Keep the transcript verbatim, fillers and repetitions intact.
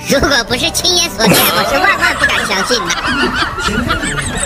如果不是亲眼所见，我是万万不敢相信的。